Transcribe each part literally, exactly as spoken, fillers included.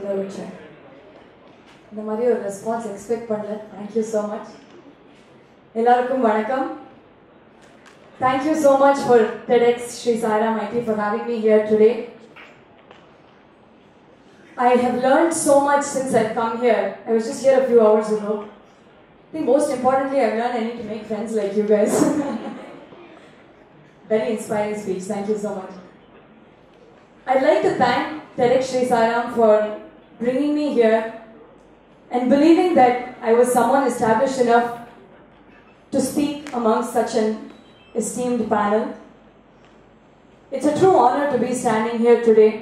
சொல்ல வச்சேன். இந்த மாதிரி ஒரு ரெஸ்பான்ஸ் எக்ஸ்பெக்ட் பண்ணல. Thank you so much. எல்லாருக்கும் வணக்கம். Thank you so much for TEDxSriSairamIT for having me here today. I have learned so much since I've come here. I was just here a few hours ago. I think most importantly, I've learned I need to make friends like you guys. Very inspiring speech. Thank you so much. I'd like to thank TEDxSriSairam for bringing me here and believing that I was someone established enough to speak amongst such an esteemed panel. It's a true honor to be standing here today.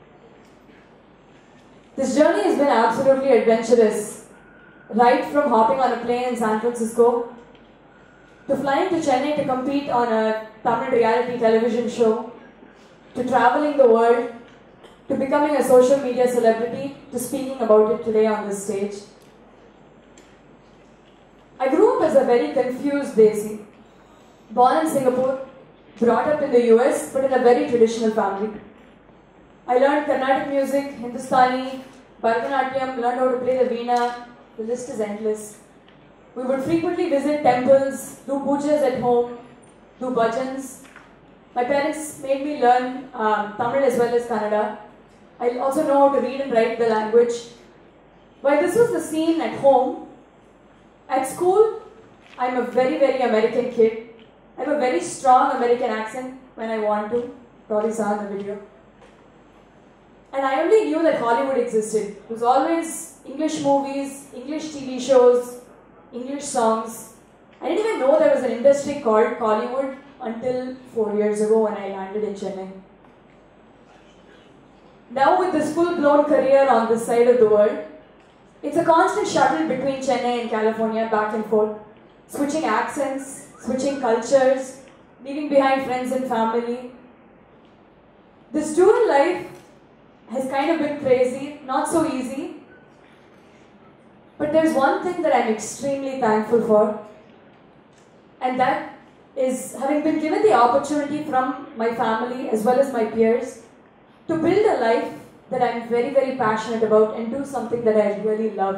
This journey has been absolutely adventurous, right from hopping on a plane in San Francisco to flying to Chennai to compete on a Tamil reality television show, to traveling the world, to becoming a social media celebrity, to speaking about it today on this stage. I grew up as a very confused Desi, born in Singapore, brought up in the U S, but in a very traditional family. I learned Carnatic music, Hindustani, Bharatanatyam, learned how to play the veena. The list is endless. We would frequently visit temples, do pujas at home, do bhajans. My parents made me learn um, Tamil as well as Kannada. I also know how to read and write the language. While this was the scene at home, at school, I'm a very, very American kid. I have a very strong American accent when I want to. Probably saw in the video. And I only knew that Hollywood existed. It was always English movies, English T V shows, English songs. I didn't even know there was an industry called Hollywood until four years ago when I landed in Chennai. Now with this full-blown career on this side of the world, it's a constant shuttle between Chennai and California, back and forth, switching accents, switching cultures, leaving behind friends and family. This dual life has kind of been crazy, not so easy. But there's one thing that I'm extremely thankful for, and that is having been given the opportunity from my family as well as my peers to build a life that I'm very, very passionate about and do something that I really love.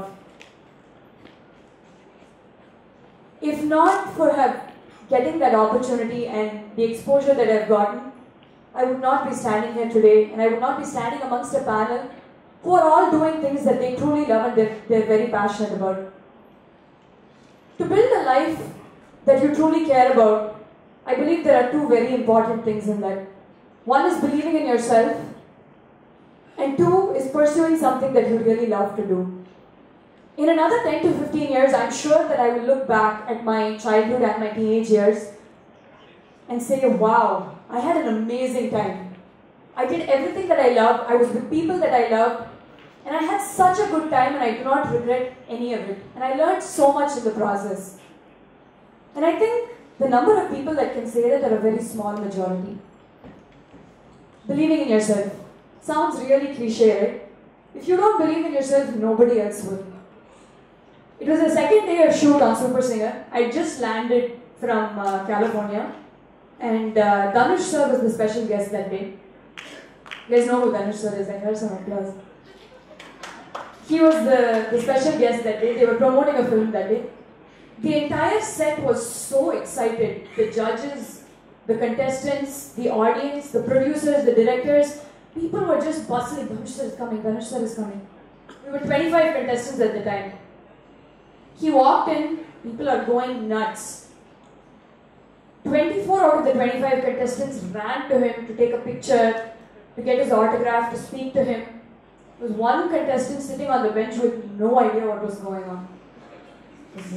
If not for have getting that opportunity and the exposure that I've gotten, I would not be standing here today, and I would not be standing amongst a panel who are all doing things that they truly love and they're, they're very passionate about. To build a life that you truly care about, I believe there are two very important things in that. One is believing in yourself, and two is pursuing something that you really love to do. In another ten to fifteen years, I'm sure that I will look back at my childhood and my teenage years and say, wow, I had an amazing time. I did everything that I loved, I was with people that I loved, and I had such a good time and I do not regret any of it. And I learned so much in the process. And I think the number of people that can say that are a very small majority. Believing in yourself. Sounds really cliche, right? If you don't believe in yourself, nobody else will. It was the second day of shoot on Super Singer. I just landed from uh, California, and uh, Dhanush sir was the special guest that day. You guys know who Dhanush sir is? I heard some applause. He was the, the special guest that day. They were promoting a film that day. The entire set was so excited. The judges, the contestants, the audience, the producers, the directors, people were just bustling. Dhanush sir is coming, Dhanush sir is coming. We were twenty-five contestants at the time. He walked in, people are going nuts. twenty-four out of the twenty-five contestants ran to him to take a picture, to get his autograph, to speak to him. There was one contestant sitting on the bench with no idea what was going on. It was me.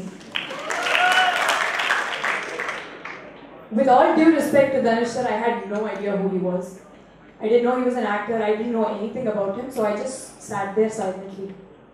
With all due respect to Dhanush sir, I had no idea who he was. I didn't know he was an actor, I didn't know anything about him, so I just sat there silently.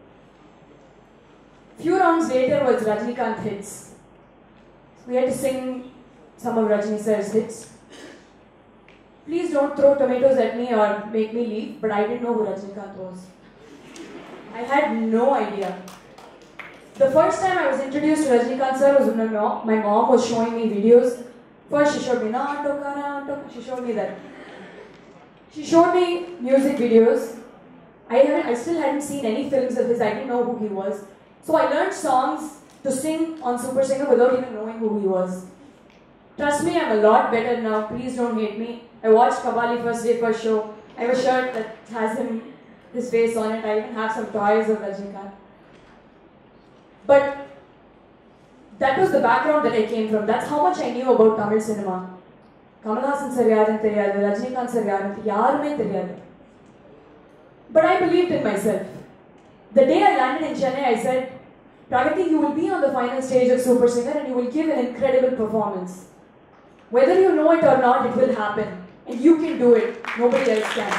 Few rounds later was Rajinikanth hits. We had to sing some of Rajini sir's hits. Please don't throw tomatoes at me or make me leave, but I didn't know who Rajinikanth was. I had no idea. The first time I was introduced to Rajinikanth sir was when my mom, my mom was showing me videos. First she showed me, na she showed me that. She showed me music videos. I, haven't, I still hadn't seen any films of his, I didn't know who he was. So I learned songs to sing on Super Singer without even knowing who he was. Trust me, I'm a lot better now, please don't hate me. I watched Kabali first day first show. I have a shirt that has him, his face on it. I even have some toys of Rajnikant. But that was the background that I came from. That's how much I knew about Tamil cinema. Kamal Haasan sir yaarunnu theriyadu, Rajnikant sir yaarunnu yarume theriyadu. But I believed in myself. The day I landed in Chennai, I said, Pragati, you will be on the final stage of Super Singer and you will give an incredible performance. Whether you know it or not, it will happen. And you can do it. Nobody else can.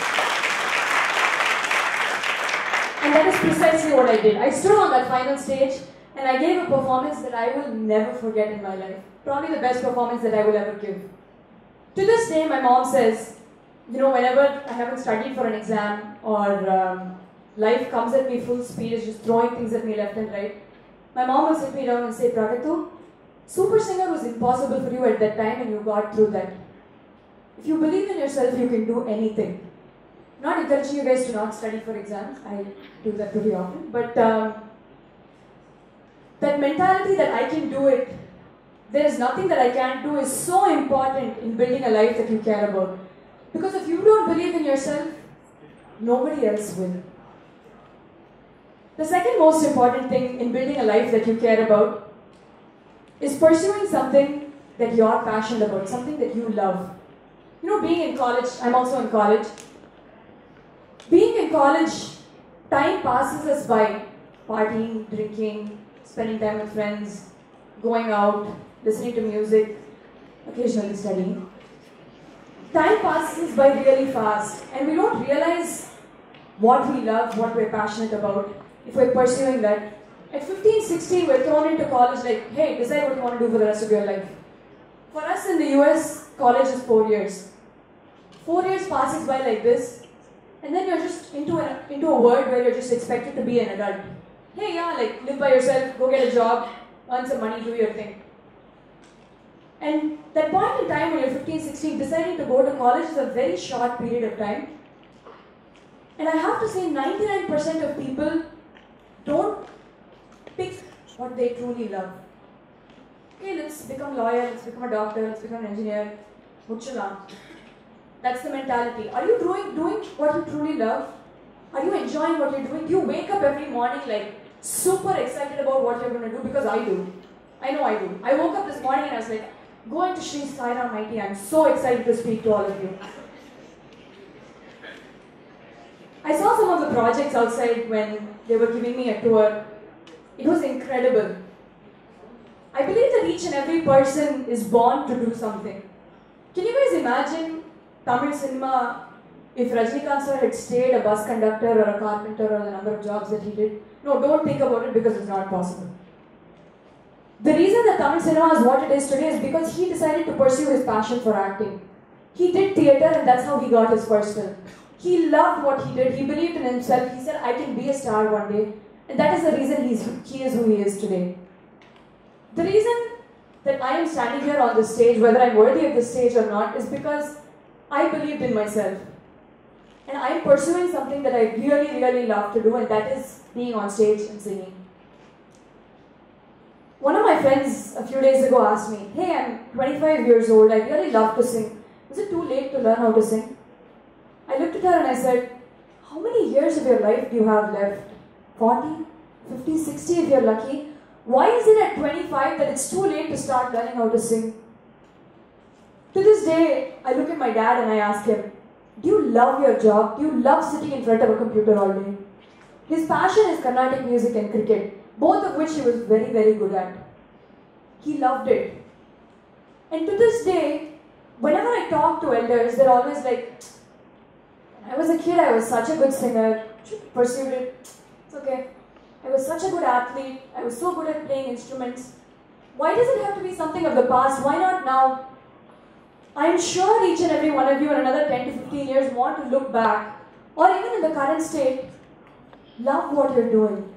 And that is precisely what I did. I stood on that final stage and I gave a performance that I will never forget in my life. Probably the best performance that I will ever give. To this day, my mom says, you know, whenever I haven't studied for an exam or um, life comes at me full speed, is just throwing things at me left and right, my mom will sit me down and say, Pragati, Super Singer was impossible for you at that time and you got through that. If you believe in yourself, you can do anything. Not encouraging you guys to not study for exams, I do that pretty often, but um, that mentality that I can do it, there is nothing that I can't do, is so important in building a life that you care about. Because if you don't believe in yourself, nobody else will. The second most important thing in building a life that you care about is pursuing something that you're passionate about, something that you love. You know, being in college, I'm also in college. Being in college, time passes us by. Partying, drinking, spending time with friends, going out, listening to music, occasionally studying. Time passes by really fast and we don't realize what we love, what we're passionate about, if we're pursuing that. At fifteen, sixteen, we're thrown into college like, hey, decide what you want to do for the rest of your life. For us in the U S, college is four years. Four years passes by like this, and then you're just into a, into a world where you're just expected to be an adult. Hey, yeah, like, live by yourself, go get a job, earn some money, do your thing. And that point in time when you're fifteen, sixteen, deciding to go to college is a very short period of time. And I have to say ninety-nine percent of people don't pick what they truly love. Okay, let's become a lawyer, let's become a doctor, let's become an engineer. Muchalam. That's the mentality. Are you doing, doing what you truly love? Are you enjoying what you're doing? Do you wake up every morning like super excited about what you're going to do? Because I do. I know I do. I woke up this morning and I was like, going to Sri Sairam I T. I'm so excited to speak to all of you. I saw some of the projects outside when they were giving me a tour. It was incredible. I believe that each and every person is born to do something. Can you guys imagine Tamil cinema if Rajnikant sir had stayed a bus conductor or a carpenter or the number of jobs that he did? No, don't think about it because it's not possible. The reason that Tamil cinema is what it is today is because he decided to pursue his passion for acting. He did theatre and that's how he got his first film. He loved what he did. He believed in himself. He said, I can be a star one day. And that is the reason he's, he is who he is today. The reason that I am standing here on this stage, whether I'm worthy of this stage or not, is because I believed in myself. And I am pursuing something that I really, really love to do, and that is being on stage and singing. One of my friends a few days ago asked me, hey, I'm twenty-five years old, I really love to sing. Is it too late to learn how to sing? I looked at her and I said, how many years of your life do you have left? forty, fifty, sixty if you're lucky. Why is it at twenty-five that it's too late to start learning how to sing? To this day, I look at my dad and I ask him, do you love your job? Do you love sitting in front of a computer all day? His passion is Carnatic music and cricket, both of which he was very, very good at. He loved it. And to this day, whenever I talk to elders, they're always like, when I was a kid, I was such a good singer, pursued it, it's okay. I was such a good athlete, I was so good at playing instruments. Why does it have to be something of the past? Why not now? I'm sure each and every one of you in another ten to fifteen years want to look back, or even in the current state, love what you're doing.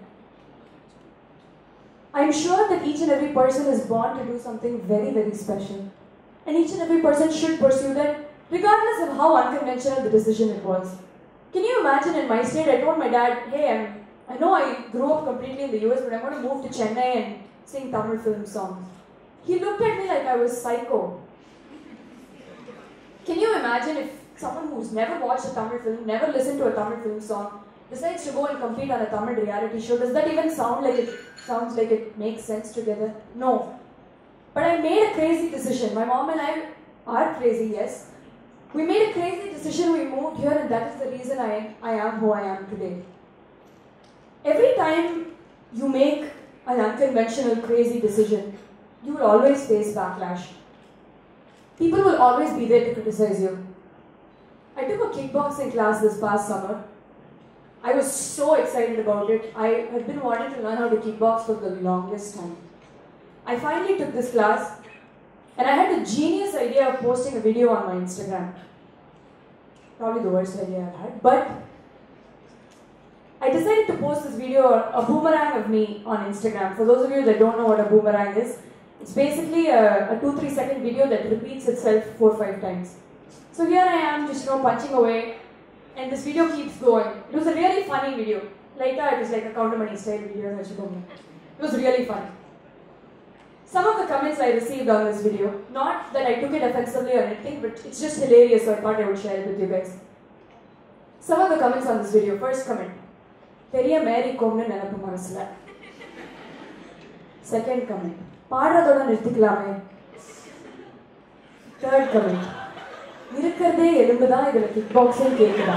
I'm sure that each and every person is born to do something very, very special. And each and every person should pursue that, regardless of how unconventional the decision it was. Can you imagine in my state, I told my dad, hey, I'm, I know I grew up completely in the U S, but I'm going to move to Chennai and sing Tamil film songs. He looked at me like I was psycho. Can you imagine if someone who's never watched a Tamil film, never listened to a Tamil film song, decides to go and compete on a Tamil reality show? Does that even sound like it sounds like it makes sense together? No. But I made a crazy decision. My mom and I are crazy, yes. We made a crazy decision, we moved here, and that is the reason I, I am who I am today. Every time you make an unconventional, crazy decision, you will always face backlash. People will always be there to criticize you. I took a kickboxing class this past summer. I was so excited about it. I had been wanting to learn how to kickbox for the longest time. I finally took this class, and I had the genius idea of posting a video on my Instagram. Probably the worst idea I've had, but I decided to post this video, a boomerang of me, on Instagram. For those of you that don't know what a boomerang is, it's basically a, a two to three second video that repeats itself four or five times. So here I am, just you know, punching away, and this video keeps going. It was a really funny video. Like that, it was like a counter money style video. It was really funny. Some of the comments I received on this video, not that I took it offensively or anything, but it's just hilarious, so I thought I would share it with you guys. Some of the comments on this video. First comment, Periya Mary Komnu Nenappu Manasula. Second comment, Paadrathoda nirthikkalame. Third comment, Irukkarde elumbudha idhula kickboxing kekkuda.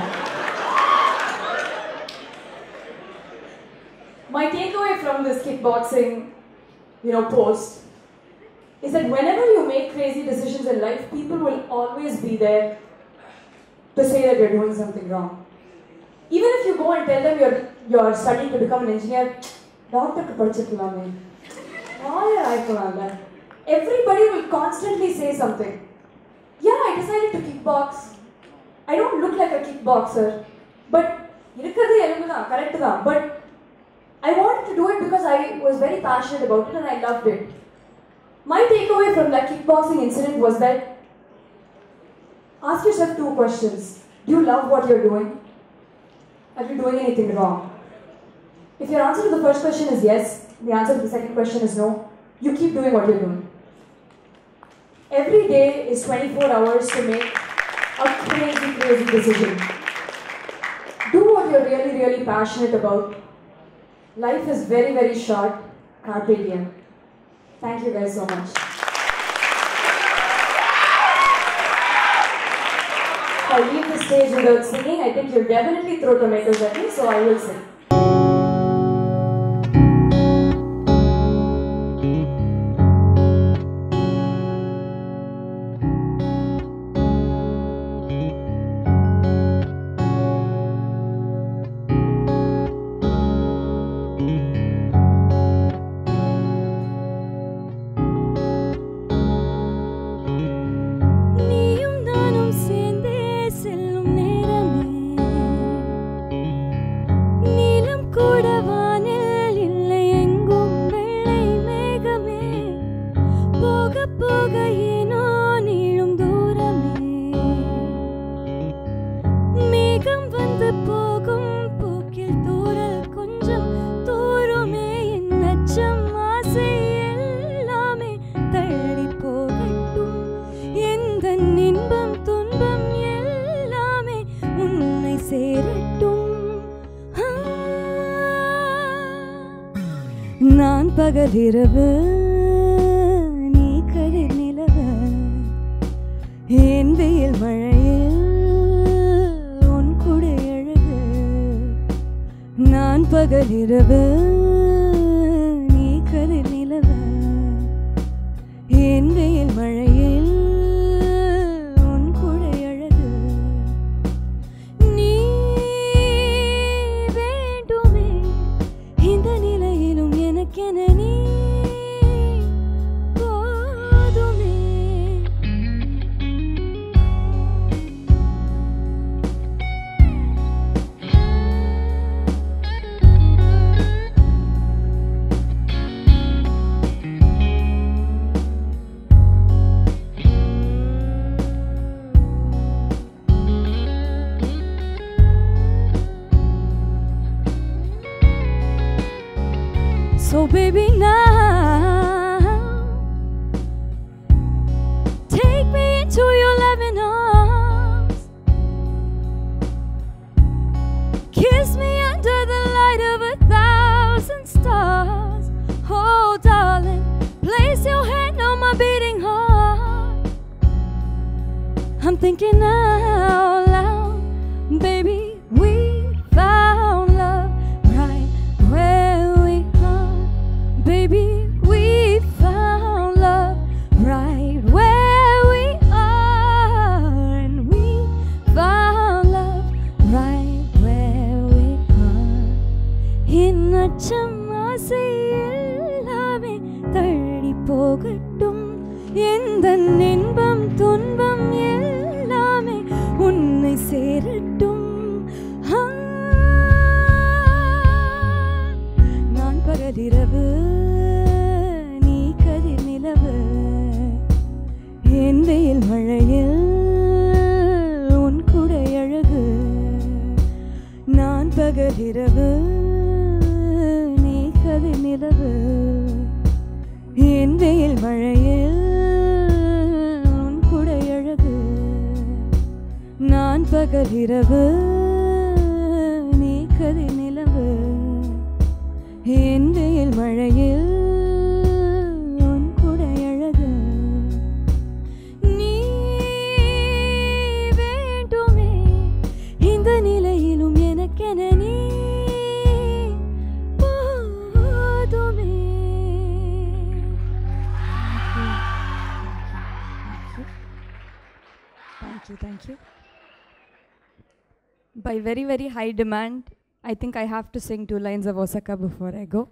My takeaway from this kickboxing, you know, post is that whenever you make crazy decisions in life, people will always be there to say that you're doing something wrong. Even if you go and tell them you're you're studying to become an engineer, doctor ku padichirukkalame, lawyer aayikalam, everybody will constantly say something. Yeah, I decided to kickbox. I don't look like a kickboxer, but irukradhu elumudha correct da, but I wanted to do it because I was very passionate about it and I loved it. My takeaway from that kickboxing incident was that ask yourself two questions. Do you love what you're doing? Are you doing anything wrong? If your answer to the first question is yes, the answer to the second question is no, you keep doing what you're doing. Every day is twenty-four hours to make a crazy, crazy decision. Do what you're really, really passionate about. Life is very, very short. Carpe diem. Thank you guys so much. If I leave the stage without singing, I think you'll definitely throw tomatoes at me, so I will sing. நான் பகலிரவு நீ கதிர் நிலவு என் வெயில் மழையில் உன் குடை அழகு நான் பகலிரவு நீ கதிர் நிலவு என் வெயில் மழையில் உன் குடை அழகு நீ வேண்டுமே இந்த நிலையிலும் எனக்கென நீ போதுமே So baby now, take me into your loving arms, kiss me under the light of a thousand stars. Oh darling, place your hand on my beating heart. I'm thinking out loud, baby, we found love right where we are. Baby, we found love right where we are. And we found love right where we are. இன்னச்சம் ஆசை எல்லாமே தள்ளி போகட்டும், எந்த இன்பம் துன்பம் எல்லாமே உன்னை சேரட்டும். ஆ, நான் பகலிரவு, நீ கதிர் நிலவு, என் வெயில் மழையில் உன் குடை அழகு. நான் பகலிரவு, நீ கதிர் நிலவு, என் வெயில் மழையில் உன் குடை அழகு. நான் பகலிரவு, நீ கதிர் நிலவு, என் வெயில் மழையில் உன் குடை அழகு. நீ வேண்டுமே இந்த நிலையிலும் எனக்கென நீ போதுமே. Thank you, thank you. By very, very high demand, I think I have to sing two lines of Osaka before I go.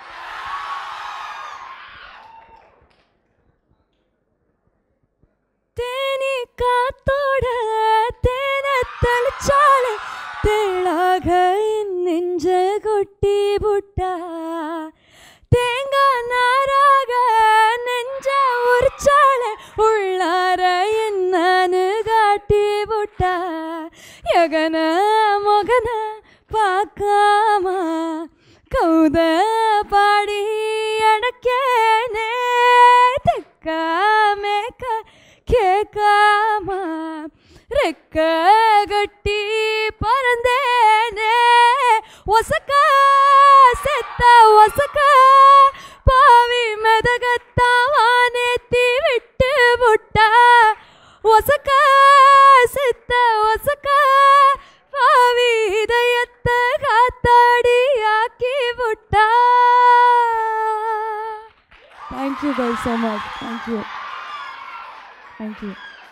Theni காத்தோட தேனத்தளிச்சாலே தேளாக என் நெஞ்ச கொட்டி புட்டா, தேங்காய் நாராக நெஞ்ச உரிச்சாலே உள்ளார என்னன்னு காட்டி புட்டா. யகன மொகன பார்க்காம கௌத பாடி அடக்கேனே, தெக்க மேக்க கேட்காம ரெக்க கட்டி பறந்தேனே. ஒசக்க செத்த ஒசக்க பாவி மெதகத்தாவானேத்தி விட்டு புட்டா. ஒசக்க செத்த ஒசக்க பாவி இதயத்தை காத்தாடி ஆக்கி புட்டா. Thank you guys so much. Thank you. Thank you.